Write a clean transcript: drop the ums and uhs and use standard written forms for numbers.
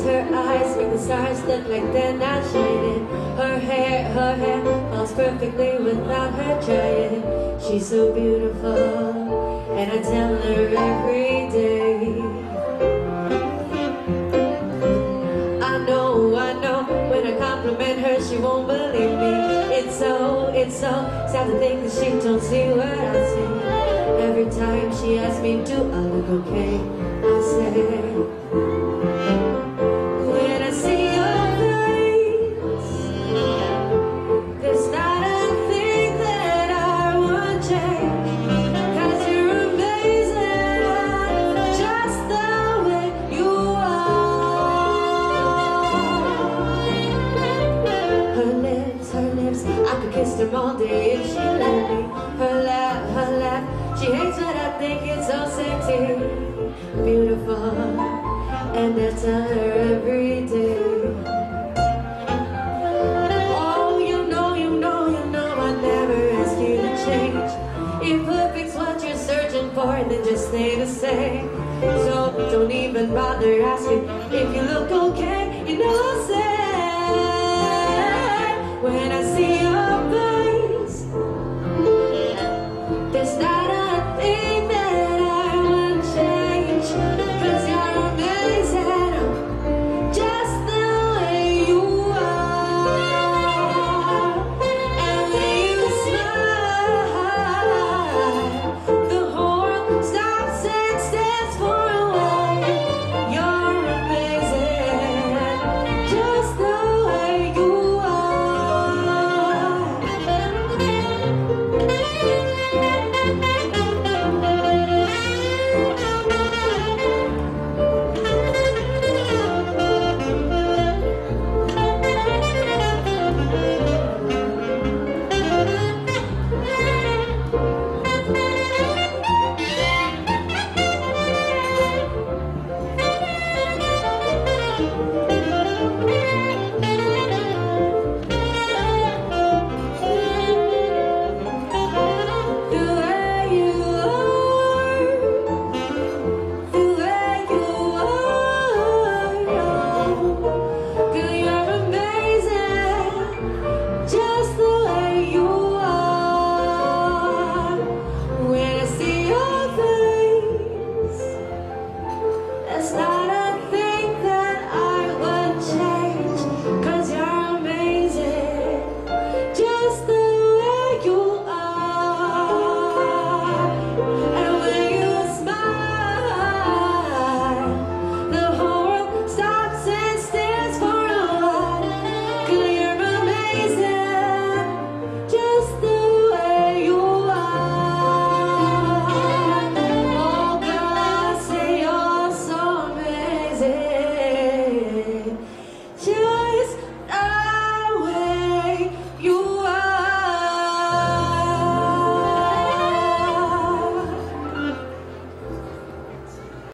her eyes make the stars look like they're not shining. Her hair falls perfectly without her trying. She's so beautiful, and I tell her every day. I know, when I compliment her, she won't believe me. It's so sad to think that she don't see what I see. Every time she asks me, do I look okay? I say, when I see your face, there's not a thing that I would change. 'Cause you're amazing, just the way you are. Her lips, I could kiss them all day if she let me. Her laugh, she hates when I think it's so sexy, beautiful, and I tell her every day. Oh, you know, I never ask you to change. If perfect's what you're searching for, then just stay the same. So don't even bother asking if you look okay, you know I'll say.